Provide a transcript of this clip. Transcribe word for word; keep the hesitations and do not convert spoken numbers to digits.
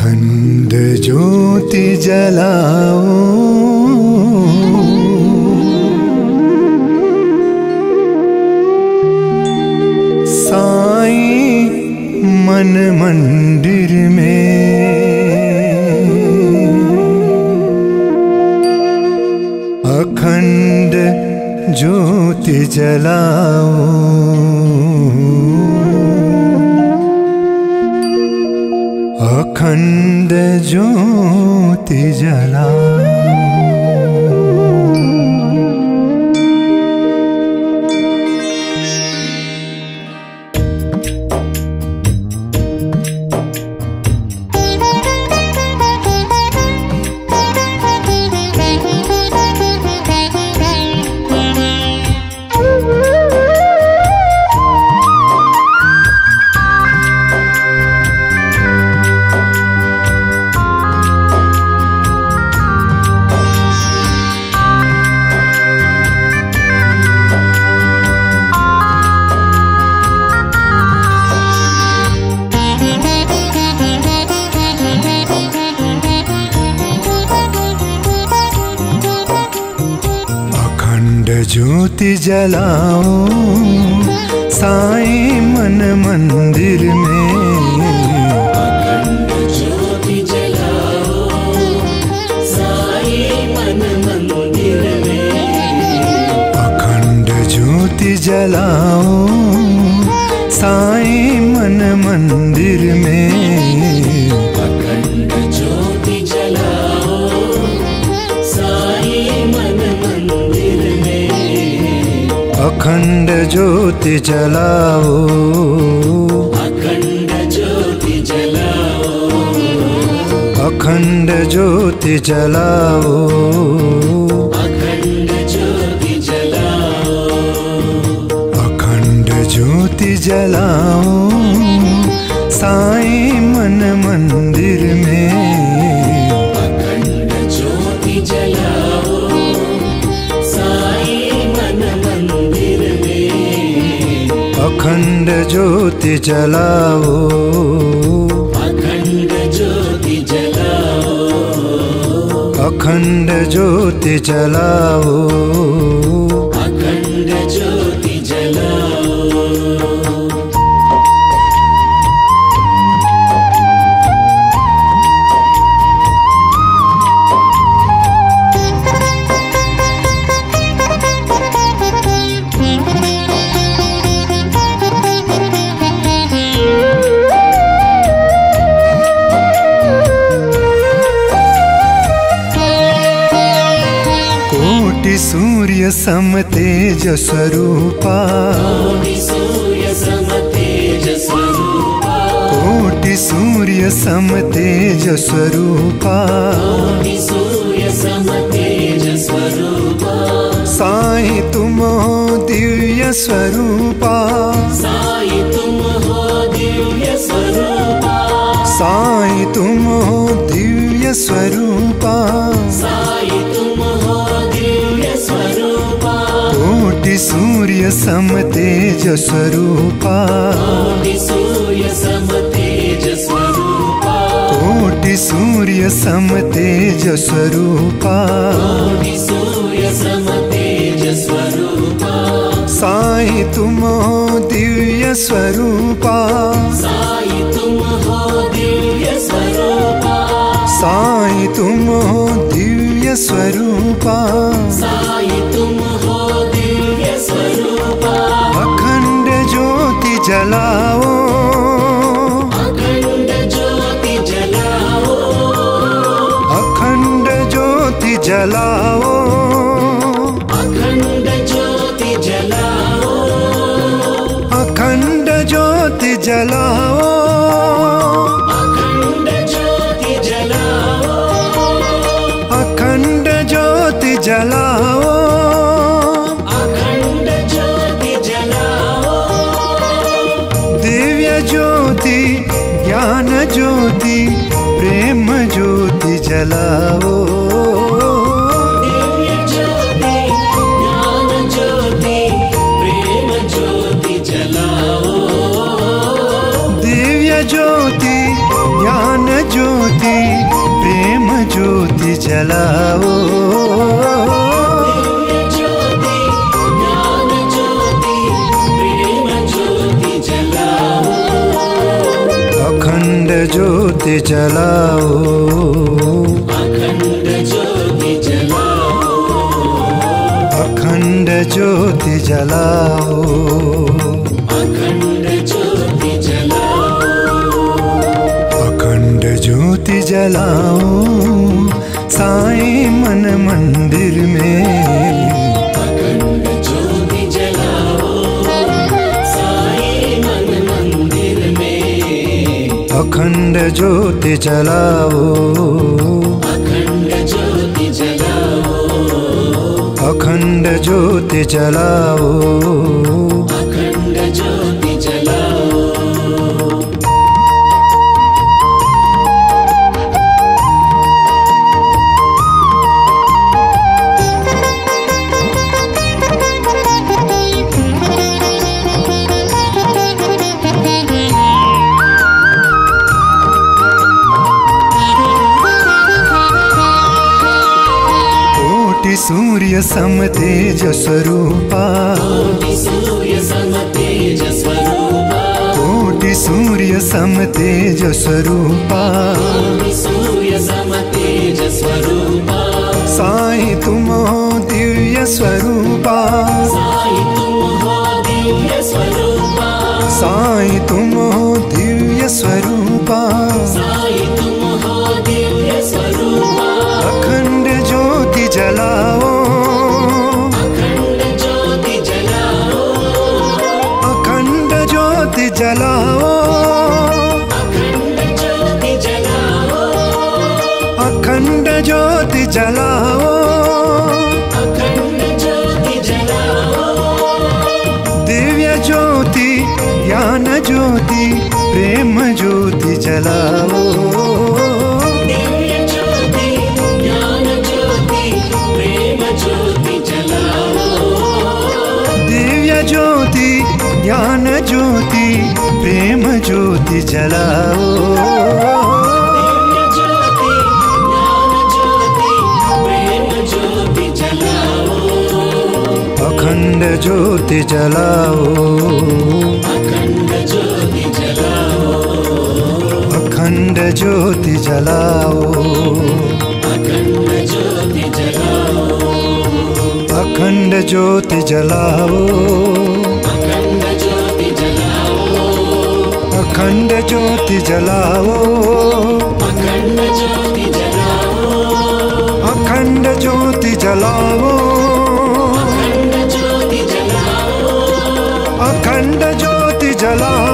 अखंड ज्योति जलाओ, साईं मन मंदिर में अखंड ज्योति जलाओ, अखंड ज्योति जलाओ। ज्योति जलाओ, साईं मन मंदिर में अखंड ज्योति जलाओ, साईं मन मंदिर में अखंड ज्योति जलाओ, साईं मन मंदिर में अखंड ज्योति जलाओ, साईं मन मंदिर में अखंड ज्योति जलाओ, अखंड ज्योति जलाओ, अखंड ज्योति जलाओ, अखंड ज्योति जलाओ, अखंड ज्योति जलाओ, साईं मन मंदिर में अखंड ज्योति जलाओ, साईं मन मंदिर में अखंड ज्योति जलाओ, अखंड ज्योति जलाओ, अखंड ज्योति जलाओ। अखंड ज्योति जलाओ। कोटि सूर्य सम तेज स्वरूपा, कोटि सूर्य सम तेज स्वरूपा, कोटि सूर्य सम तेज स्वरूपा, कोटि सूर्य सम तेज स्वरूपा, साईं तुम हो दिव्य स्वरूपा, साईं तुम हो दिव्य स्वरूपा, साईं तुम हो दिव्य स्वरूपा, साईं तुम हो दिव्य स्वरूपा, कोटि सूर्य सम तेज स्वरूपा, कोटि सूर्य सम तेज स्वरूपा, कोटि सूर्य सम तेज स्वरूपा, कोटि सूर्य सम तेज स्वरूपा, साईं तुम हो दिव्य स्वरूपा, साईं तुम हो दिव्य स्वरूपा, साईं तुम हो दिव्य स्वरूपा, साईं तुम हो दिव्य स्वरूपा, अखंड ज्योति जलाओ, अखंड ज्योति जलाओ, अखंड ज्योति जलाओ, अखंड ज्योति जलाओ, अखंड ज्योति जलाओ, अखंड ज्योति जलाओ, अखंड ज्योति जलाओ, अखंड ज्योति जलाओ, दिव्य ज्योति ज्ञान ज्योति प्रेम ज्योति जलाओ, दिव्य ज्योति ज्ञान ज्योति प्रेम ज्योति जलाओ, दिव्य ज्योति ज्ञान ज्योति ज्योति जलाओ, दिव्य ज्योति ज्ञान ज्योति प्रेम ज्योति जलाओ, अखंड ज्योति जलाओ, अखंड ज्योति जलाओ, अखंड ज्योति जलाओ, अखंड ज्योति जलाओ, अखंड ज्योति जलाओ साईं मन मंदिर में, अखंड ज्योति जलाओ साईं मन मंदिर में, अखंड ज्योति जलाओ, अखंड ज्योति जलाओ, अखंड ज्योति जलाओ, अखंड ज्योति जलाओ। कोटि सूर्य सम तेज स्वरूपा, कोटि सूर्य सम तेज स्वरूपा, कोटि सूर्य सम तेज स्वरूपा, कोटि सूर्य सम तेज स्वरूपा, साईं तुम हो दिव्य स्वरूपा, साईं तुम हो दिव्य स्वरूपा, साईं तुम हो दिव्य स्वरूपा, साईं तुम हो दिव्य स्वरूपा, अखंड ज्योति जलाओ, अखंड ज्योति जलाओ, अखंड ज्योति जलाओ, अखंड ज्योति जलाओ, अखंड ज्योति जलाओ, अखंड ज्योति जलाओ, दिव्य ज्योति ज्ञान ज्योति प्रेम ज्योति जलाओ, दिव्य ज्योति ज्ञान ज्योति प्रेम ज्योति जलाओ, दिव्य ज्योति ज्ञान ज्योति प्रेम ज्योति जलाओ, दिव्य ज्योति ज्ञान ज्योति प्रेम ज्योति जलाओ, अखंड ज्योति जलाओ, अखंड ज्योति जलाओ, अखंड ज्योति जलाओ, अखंड ज्योति जलाओ, अखंड ज्योति जलाओ, अखंड ज्योति जलाओ, अखंड ज्योति जलाओ, अखंड ज्योति जलाओ, अखंड ज्योति जलाओ, अखंड ज्योति जलाओ, अखंड ज्योति जलाओ,